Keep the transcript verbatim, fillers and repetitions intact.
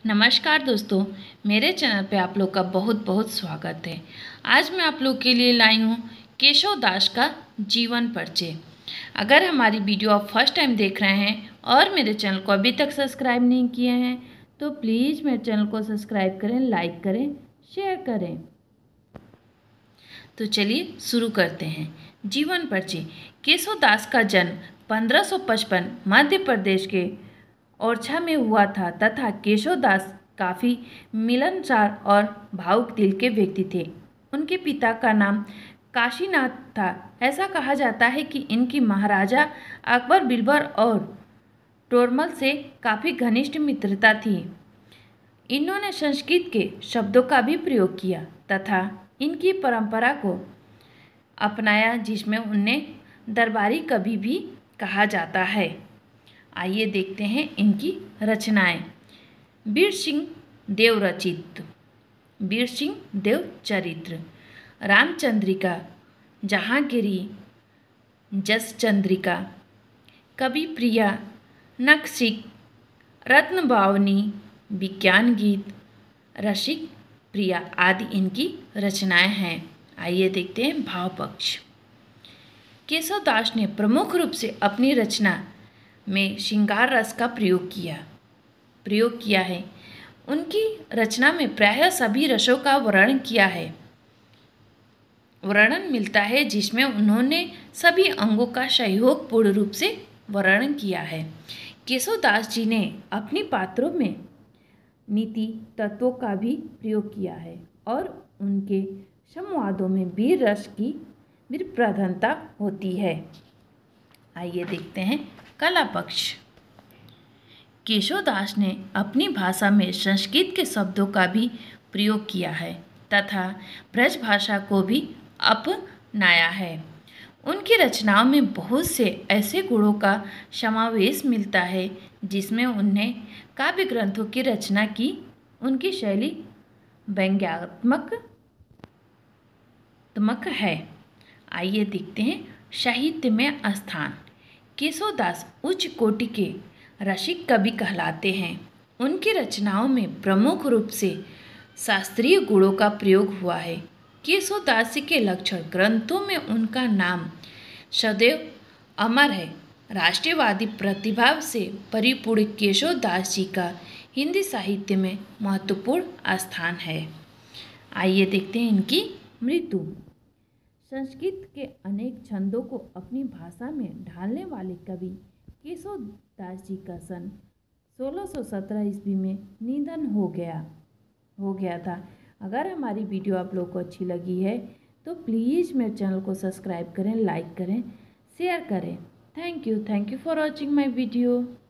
नमस्कार दोस्तों, मेरे चैनल पे आप लोग का बहुत बहुत स्वागत है। आज मैं आप लोग के लिए लाई हूँ केशव दास का जीवन परिचय। अगर हमारी वीडियो आप फर्स्ट टाइम देख रहे हैं और मेरे चैनल को अभी तक सब्सक्राइब नहीं किए हैं तो प्लीज़ मेरे चैनल को सब्सक्राइब करें, लाइक करें, शेयर करें। तो चलिए शुरू करते हैं। जीवन परिचय। केशव दास का जन्म पंद्रह सौ पचपन मध्य प्रदेश के ओरछा में हुआ था तथा केशव दास काफ़ी मिलनसार और भावुक दिल के व्यक्ति थे। उनके पिता का नाम काशीनाथ था। ऐसा कहा जाता है कि इनकी महाराजा अकबर बिरबल और तोरमल से काफ़ी घनिष्ठ मित्रता थी। इन्होंने संस्कृत के शब्दों का भी प्रयोग किया तथा इनकी परंपरा को अपनाया जिसमें उन्हें दरबारी कवि भी कहा जाता है। आइए देखते हैं इनकी रचनाएं। वीर सिंह देव रचित, वीर सिंह देव चरित्र, रामचंद्रिका, जहांगीरी, जस चंद्रिका, कवि प्रिया, नक्सिक, रत्न बावनी, विज्ञान गीत, रसिक प्रिया आदि इनकी रचनाएं हैं। आइए देखते हैं भाव पक्ष। केशव दास ने प्रमुख रूप से अपनी रचना में श्रृंगार रस का प्रयोग किया प्रयोग किया है। उनकी रचना में प्रायः सभी रसों का वर्णन किया है वर्णन मिलता है जिसमें उन्होंने सभी अंगों का सहयोगपूर्ण रूप से वर्णन किया है। केशव दास जी ने अपनी पात्रों में नीति तत्वों का भी प्रयोग किया है और उनके संवादों में वीर रस की वीर प्रधानता होती है। आइए देखते हैं कला पक्ष। केशव दास ने अपनी भाषा में संस्कृत के शब्दों का भी प्रयोग किया है तथा ब्रज भाषा को भी अपनाया है। उनकी रचनाओं में बहुत से ऐसे गुणों का समावेश मिलता है जिसमें उन्हें काव्य ग्रंथों की रचना की। उनकी शैली व्यंग्यात्मक है। आइए देखते हैं साहित्य में स्थान। केशव दास उच्च कोटि के रसिक कवि कहलाते हैं। उनकी रचनाओं में प्रमुख रूप से शास्त्रीय गुणों का प्रयोग हुआ है। केशव दास के लक्षण ग्रंथों में उनका नाम सदैव अमर है। राष्ट्रवादी प्रतिभा से परिपूर्ण केशव दास जी का हिंदी साहित्य में महत्वपूर्ण स्थान है। आइए देखते हैं इनकी मृत्यु। संस्कृत के अनेक छंदों को अपनी भाषा में ढालने वाले कवि केशव दास जी का सन सोलह सौ सत्रह ईस्वी में निधन हो गया हो गया था। अगर हमारी वीडियो आप लोगों को अच्छी लगी है तो प्लीज़ मेरे चैनल को सब्सक्राइब करें, लाइक करें, शेयर करें। Thank you thank you for watching my video.